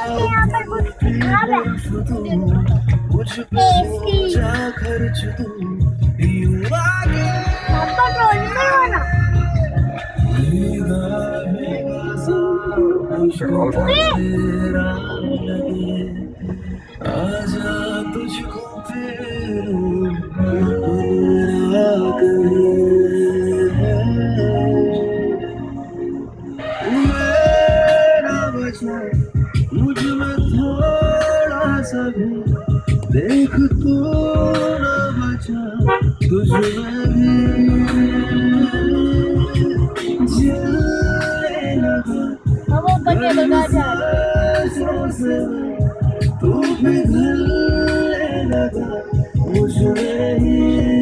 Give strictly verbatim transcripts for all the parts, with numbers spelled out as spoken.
यहाँ पर कुछ खराब है। एसी। यहाँ पर रोल में हो ना। आजा तुझको मुझ में थोड़ा सा भी देख तो ना बचा तुझ में भी जीने लगा तू पिघलने लगा मुझ में ही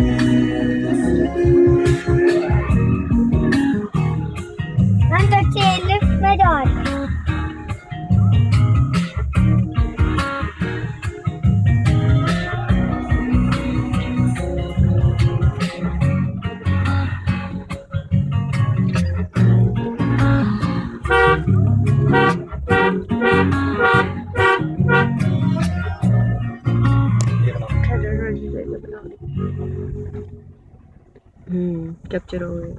हम्म कैप्चर हो गया।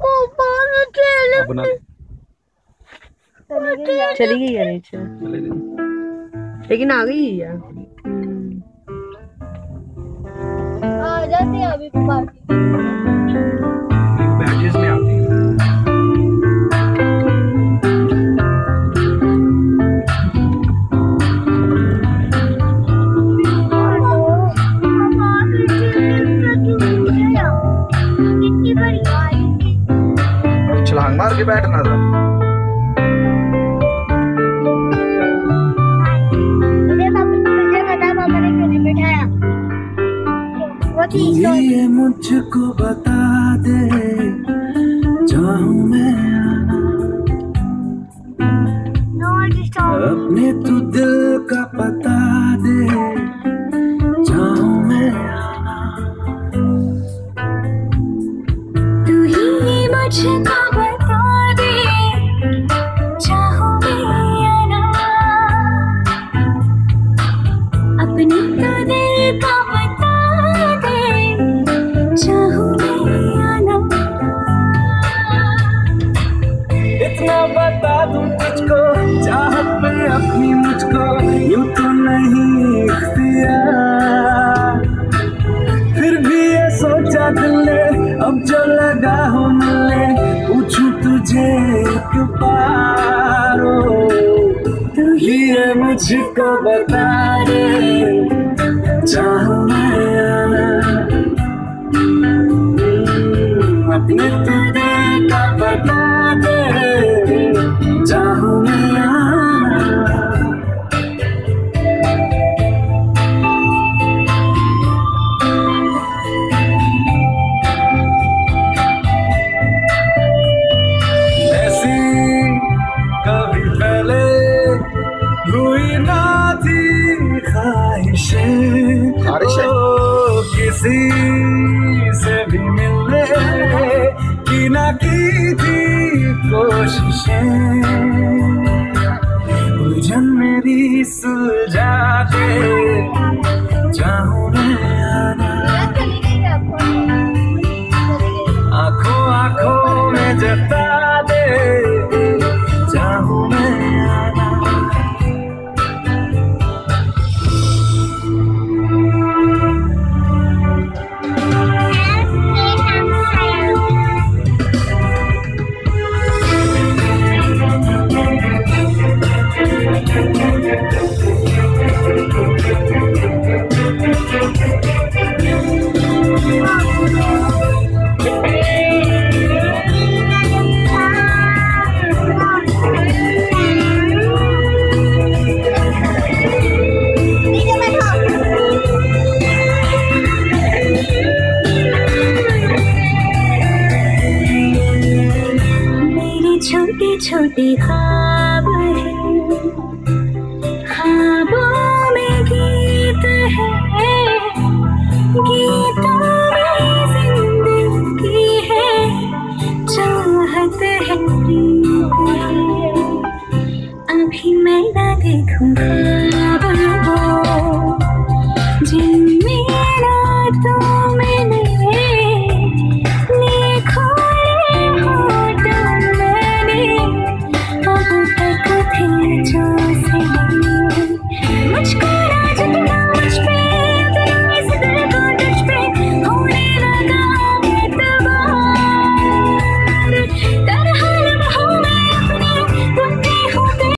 चली गई है नीचे, लेकिन आ गई है यार। आ जाते हैं अभी पार्टी बैचेस में आती है। छलांग मार के बैठना था। ये मुझको बता दे चाहूं मैं आना अपने तू दिल का पता दे चाहूं मैं आना तू ही मुझको बता दे चाहूं मैं आना अपने तो दिल का बता दूं तुझको चाहत पे अपनी मुझको यूं तो नहीं इख्तियार फिर भी ये सोचा दिल ने अब जो लगा हो मिलने पूछूं तुझे एक बार तू ही ये मुझको बता दे चाहूं मैं आना अपने तुझे का बता दे चाहूं मैं ऐसी कभी पहले हुई ना थी ख्वाहिशें किसी से भी मिलने की ना की थी कोशिशें उलझन मेरी सुलझा दे चाहूं मैं आना आंखों आंखों में जता